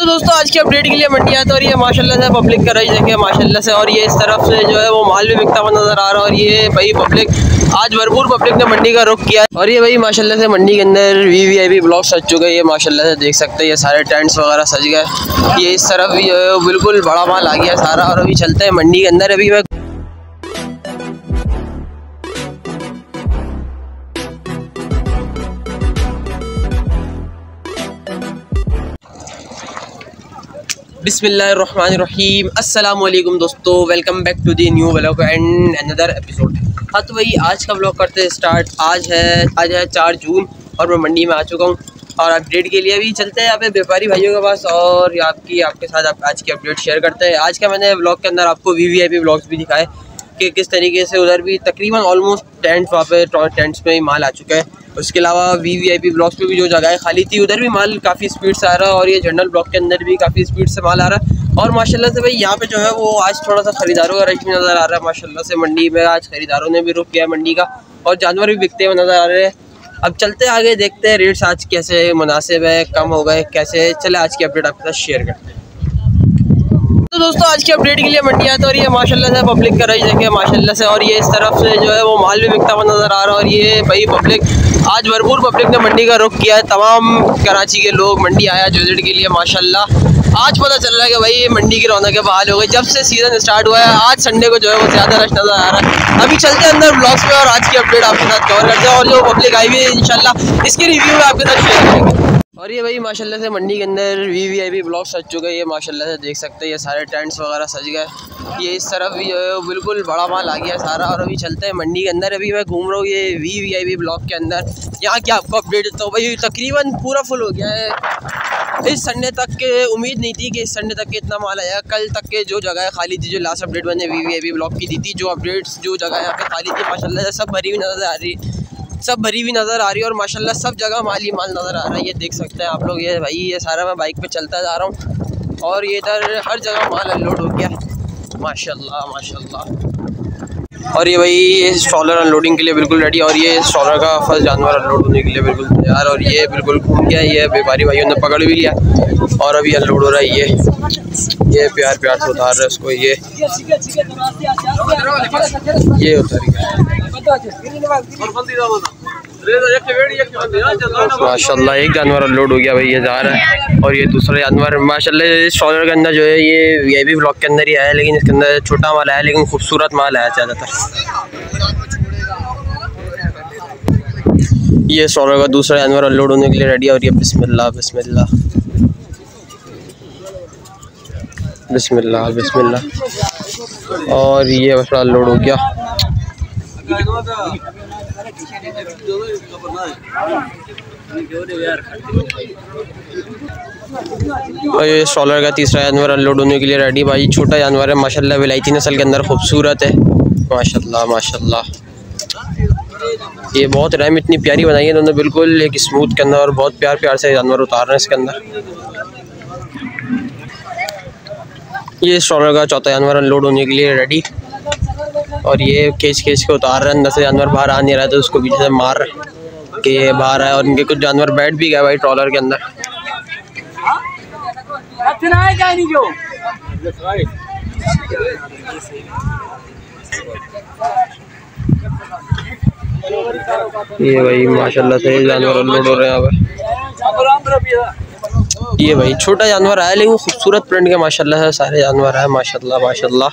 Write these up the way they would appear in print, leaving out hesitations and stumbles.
तो दोस्तों आज की अपडेट के लिए मंडी आया था और ये माशाल्लाह से पब्लिक का रश देखिए माशाल्लाह से। और ये इस तरफ से जो है वो माल भी बिकता हुआ नज़र आ रहा है। और ये भाई पब्लिक आज भरपूर पब्लिक ने मंडी का रुख किया है। और ये भाई माशाल्लाह से मंडी के अंदर VVIP ब्लॉक सज चुका है। ये माशाल्लाह से देख सकते हैं ये सारे टेंट्स वगैरह सज गए। ये इस तरफ भी जो है बिल्कुल बड़ा माल आ गया सारा। और अभी चलते हैं मंडी के अंदर। अभी मैं बिस्मिल्लाहिर्रहमानिर्रहीम, अस्सलामुअलैकुम दोस्तों, welcome back to the new vlog and another episode. हाँ तो भाई आज का व्लॉग करते हैं स्टार्ट। आज है 4 जून और मैं मंडी में आ चुका हूँ। और अपडेट के लिए भी चलते हैं यहाँ पे व्यापारी भाइयों के पास और आपके साथ आज की अपडेट शेयर करते हैं। आज का मैंने व्लॉग के अंदर आपको VVIP ब्लॉग्स भी दिखाए कि किस तरीके से उधर भी तकरीबन ऑलमोस्ट टेंट्स वहाँ पे टेंट्स में ही माल आ चुका है। उसके अलावा VVIP ब्लॉक्स पे भी जो जगह खाली थी उधर भी माल काफ़ी स्पीड से आ रहा है। और ये जनरल ब्लॉक के अंदर भी काफ़ी स्पीड से माल आ रहा है। और माशाल्लाह से भाई यहाँ पे जो है वो आज थोड़ा सा ख़रीदारों का रश भी नज़र आ रहा है। माशाल्लाह से मंडी में आज ख़रीदारों ने भी रुक किया मंडी का और जानवर भी बिकते हुए नज़र आ रहे हैं। अब चलते आगे देखते हैं रेट्स आज कैसे मुनासिब है, कम हो गए कैसे। चले आज की अपडेट आपके साथ शेयर करते हैं। तो दोस्तों आज की अपडेट के लिए मंडी आया था और ये माशाल्लाह से पब्लिक का रश देखिए माशाल्लाह से। और ये इस तरफ से जो है वो माल भी बिकता हुआ नज़र आ रहा है। और ये भाई पब्लिक आज भरपूर पब्लिक ने मंडी का रुख किया है। तमाम कराची के लोग मंडी आया विजिट के लिए माशाल्लाह। आज पता चल रहा है कि भाई मंडी की रौनक के बहाल हो गई जब से सीज़न स्टार्ट हुआ है। आज संडे को जो है वो ज़्यादा रश नज़र आ रहा है। अभी चलते हैं अंदर ब्लॉग्स में और आज की अपडेट आपके साथ कवर करते हैं। और जो पब्लिक आई हुई है इंशाल्लाह इसकी रिव्यू में आपके साथ शेयर करेंगे। और ये भाई माशाल्लाह से मंडी के अंदर VVIP ब्लॉक सज चुका है। ये माशाल्लाह से देख सकते हैं ये सारे टेंट्स वगैरह सज गए। ये इस तरफ भी जो है बिल्कुल बड़ा माल आ गया सारा। और अभी चलते हैं मंडी के अंदर। अभी मैं घूम रहा हूँ ये VVIP ब्लॉक के अंदर। यहाँ क्या आपको अपडेट देता हूँ भाई तकरीबन पूरा फुल हो गया है। इस संडे तक के उम्मीद नहीं थी कि इस संडे तक के इतना माल आया। कल तक के जो जगह खाली थी, जो लास्ट अपडेट मैंने VVIP ब्लॉक की दी थी, जो अपडेट्स जो जगह यहाँ पे खाली थी माशाल्लाह से सब भरी हुई नज़र आ रही है। और माशाल्लाह सब जगह माल ही माल नज़र आ रहा है। ये देख सकते हैं आप लोग। ये भाई ये सारा मैं बाइक पे चलता जा रहा हूँ और ये इधर हर जगह माल अनलोड हो गया माशाल्लाह माशाल्लाह। और ये भाई ये स्ट्रॉलर अनलोडिंग के लिए बिल्कुल रेडी। और ये स्ट्रॉलर का फर्स्ट जानवर अनलोड होने के लिए बिल्कुल तैयार। और ये बिल्कुल घूम गया। ये व्यापारी भाइयों ने पकड़ भी लिया और अभी अनलोड हो रहा है। ये प्यार से उतार रहा है उसको। ये उतर गया माशाल्लाह। एक जानवर अनलोड हो गया भाई, ये जा रहा है। और ये दूसरा जानवर माशाल्लाह स्ट्रॉलर के अंदर जो है ये VIP ब्लॉक के अंदर ही आया, लेकिन इसके अंदर छोटा माल आया लेकिन खूबसूरत माल आया ज़्यादातर। ये स्ट्रॉलर का दूसरा जानवर अनलोड होने के लिए रेडी है। और ये बिस्मिल्लाह बिस्मिल्लाह बिस्मिल्लाह बिस्मिल्लाह। और ये बड़ा लोड हो गया। और ये स्ट्रॉलर का तीसरा जानवर अनलोड होने के लिए रेडी। भाई छोटा जानवर है माशाल्लाह, विलायती नस्ल के अंदर खूबसूरत है माशाल्लाह माशाल्लाह। ये बहुत रैम इतनी प्यारी बनाई है इन्होंने बिल्कुल एक स्मूथ के अंदर। और बहुत प्यार से जानवर उतार रहे हैं इसके अंदर। ये स्ट्रॉलर का चौथा जानवर अनलोड होने के लिए रेडी। और ये खींच के उतार रहे हैं। अंदर से जानवर बाहर आ नहीं रहा तो उसको पीछे से मार रहे कि ये बाहर आए। और इनके कुछ जानवर बैठ भी गए भाई ट्रॉलर के अंदर। ये भाई माशाल्लाह से जानवर अनलोड हो रहे हैं यहाँ। ये भाई छोटा जानवर आया लेकिन खूबसूरत प्रिंट के माशाल्लाह से सारे जानवर आए माशाल्लाह माशाल्लाह।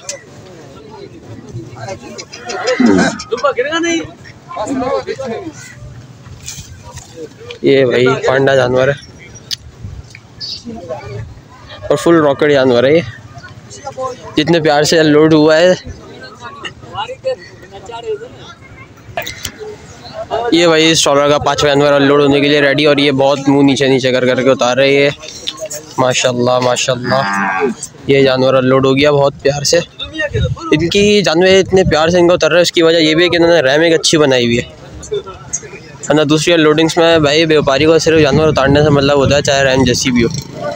ये भाई पांडा जानवर है और फुल रॉकेट जानवर है। ये जितने प्यार से अनलोड हुआ है। ये भाई स्ट्रॉलर का 5वां जानवर अनलोड होने के लिए रेडी। और ये बहुत मुंह नीचे करके उतार रहे हैं माशाल्लाह माशाल्लाह। ये जानवर अनलोड हो गया बहुत प्यार से। इनकी जानवर इतने प्यार से इनको उतर रहे हैं उसकी वजह ये भी है कि इन्होंने रैम एक अच्छी बनाई हुई है ना। दूसरी लोडिंग्स में भाई व्यापारी को सिर्फ जानवर उतारने से मतलब होता है चाहे रैम जैसी भी हो।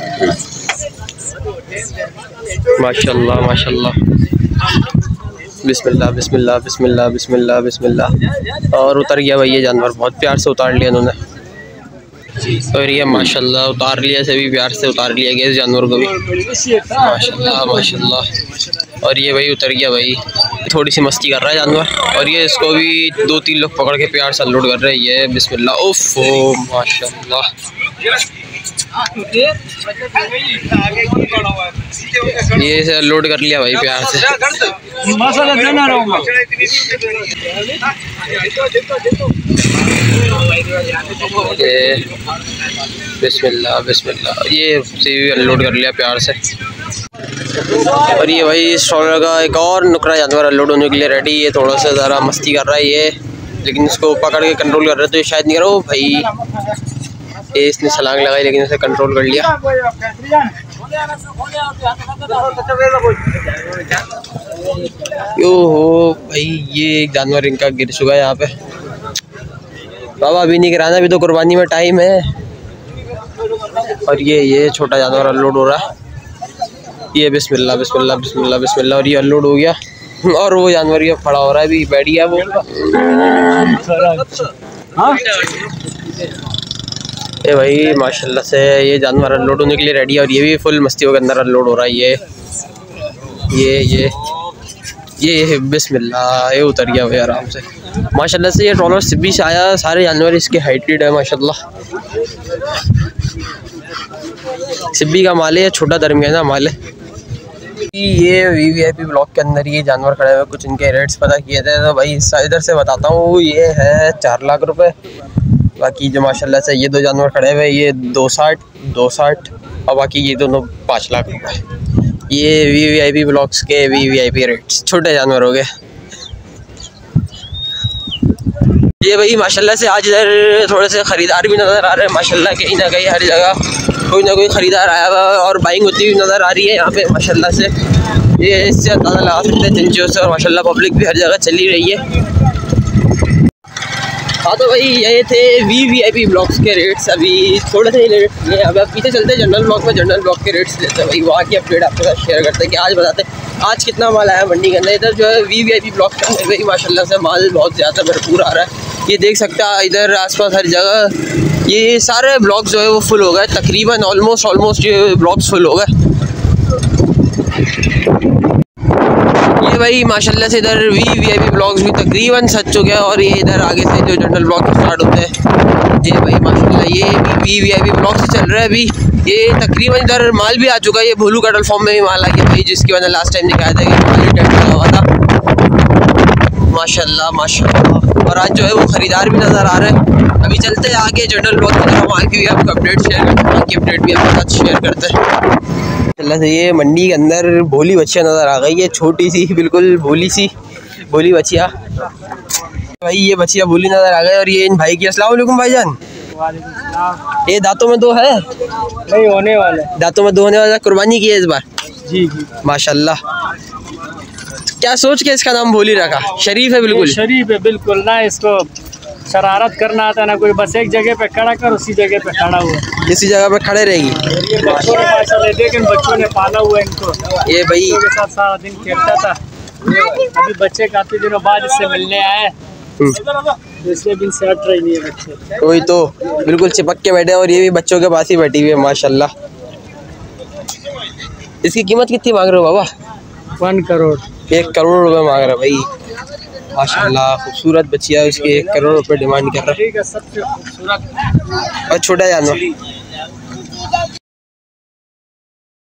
माशाल्लाह माशाल्लाह बिस्मिल्लाह बिस्मिल्लाह बिस्मिल्लाह बिस्मिल्लाह बिस्मिल्लाह। और उतर गया भाई ये जानवर, बहुत प्यार से उतार लिया इन्होंने। और ये माशाल्लाह उतार लिया, सभी प्यार से उतार लिया गया इस जानवर को भी, माशाल्लाह माशाल्लाह। और ये भाई उतर गया भाई, थोड़ी सी मस्ती कर रहा है जानवर। और ये इसको भी 2-3 लोग पकड़ के प्यार से अनलोड कर रहे हैं। ये बिस्मिल्लाह, उफ माशाल्लाह। ये इसे लोड कर लिया भाई प्यार से। बिस्मिल्लाह बिस्मिल्लाह, ये भी अनलोड कर लिया प्यार से। और ये भाई स्ट्रॉलर का एक और नुकरा जानवर अनलोड होने के लिए रेडी। ये थोड़ा सा ज़रा मस्ती कर रहा है ये, लेकिन इसको पकड़ के कंट्रोल कर रहे तो ये शायद नहीं कर रहा भाई। ये इसने छलांग लगाई लेकिन इसे कंट्रोल कर लिया। यो हो भाई, ये एक जानवर इनका गिर चुका है यहाँ पे। बाबा अभी नहीं गिराना, अभी तो कुर्बानी में टाइम है। और ये छोटा जानवर अनलोड हो रहा है। ये बिस्मिल्लाह बिस्मिल्लाह बिस्मिल्लाह बिस्मिल्लाह, और ये अनलोड हो गया। और वो जानवर ये खड़ा हो रहा है अभी, बैठ गया वो। ये भाई माशाल्लाह से ये जानवर अनलोड होने के लिए रेडी है। और ये भी फुल मस्तियों के अंदर अनलोड हो रहा है। ये बिस्मिल्लाह, ये उतर गया भाई आराम से माशाल्लाह से। ये ट्रॉलर सिब्बी से आया, सारे जानवर इसके हाइटेड है माशाल्लाह। सिब्बी का माल है, छोटा दरमियाना माल है। ये वीवीआईपी ब्लॉक के अंदर ये जानवर खड़े हुए, कुछ इनके रेट्स पता किए थे तो भाई इधर से बताता हूँ। ये है 4 लाख रुपए। बाकी जो माशाल्लाह से ये 2 जानवर खड़े हुए, ये 260 और बाकी ये दोनों 5 लाख रुपए। ये वीवीआईपी ब्लॉक्स के वीवीआईपी रेट्स, छोटे जानवर हो गए। ये भाई माशाल्लाह से आज इधर थोड़े से ख़रीदार भी नज़र आ रहे हैं माशाल्लाह। कहीं ना कहीं हर जगह कोई ना कोई ख़रीदार आया हुआ और बाइंग होती हुई नज़र आ रही है यहाँ पे माशाल्लाह से। ये इससे अंदाज़ा लगा सकते हैं चिंचियों से। और माशाल्लाह पब्लिक भी हर जगह चली रही है। हाँ तो भाई ये थे वीवीआईपी ब्लॉक्स के रेट्स। अभी थोड़े से रेट्स लिए, अब पीछे चलते हैं जनरल ब्लॉक में। जनरल ब्लॉक के रेट्स लेते हैं भाई, वहाँ की अपडेट आपके साथ शेयर करते हैं कि आज बताते हैं आज कितना माल आया मंडी के अंदर। इधर जो है वीवीआईपी ब्लॉक के अंदर भाई माशाल्लाह से माल बहुत ज़्यादा भरपूर आ रहा है। ये देख सकते हैं इधर आसपास हर जगह ये सारे ब्लॉक्स जो है वो फुल हो गए तकरीबन। ऑलमोस्ट ये ब्लॉक्स फुल हो गए। ये भाई माशाल्लाह से इधर वीवीआईपी ब्लॉक्स भी तकरीबन सज चुके हैं। और ये इधर आगे से जो जनरल ब्लॉक स्टार्ट होते हैं, ये भाई माशाल्लाह ये भी वीवीआईपी ब्लॉक से चल रहा है अभी। ये तकरीबन इधर माल भी आ चुका है। ये भोलू कटल फॉर्म में भी माल आ गया भाई, जिसकी मैंने लास्ट टाइम दिखाया था कि टेंट लगा हुआ था माशाल्लाह माशाल्लाह। और आज जो है वो ख़रीदार भी नज़र आ रहे हैं। अभी चलते हैं आगे जनरल ब्लॉक की तरफ, वहाँ की भी आपको अपडेट शेयर करते हैं, वहाँ की अपडेट भी आपके साथ शेयर करते हैं। अल्लाह से ये मंडी के अंदर भोली बच्चियाँ नज़र आ गई है, छोटी सी बिल्कुल भोली बच्चियाँ भाई। ये बच्चियाँ भोली नज़र आ गई। और ये इन भाई की अस्सलाम वालेकुम भाईजान। ये दांतों में 2 है? नहीं, होने वाले दांतों में 2 होने वाला। कुर्बानी की है इस बार? जी माशाल्लाह। क्या सोच के इसका नाम भोली रखा? शरीफ है बिल्कुल, शरीफ है बिल्कुल ना। इसको शरारत करना आता ना कोई, बस एक जगह पे खड़ा कर, उसी जगह पे खड़ा हुआ, इसी जगह पे खड़े रहेगी। ये बच्चों ने माशाल्लाह लेकिन बच्चों ने पाला हुआ इनको। ये भाई के साथ सारा दिन खेलता था। अभी बच्चे काफी दिनों बाद इससे मिलने आए, इसलिए भी से हट रही नहीं है बच्चे। कोई तो बिल्कुल चिपक के बैठे और ये भी बच्चों के पास ही बैठी हुई है माशाल्लाह। इसकी कीमत कितनी मांग रहे हो बाबा? 1 करोड़। 1 करोड़ रुपए मांग रहा भाई माशाल्लाह। खूबसूरत बच्चियाँ, उसके 1 करोड़ रुपए डिमांड कर रहा है। सबसे खूबसूरत और छोटा जानवर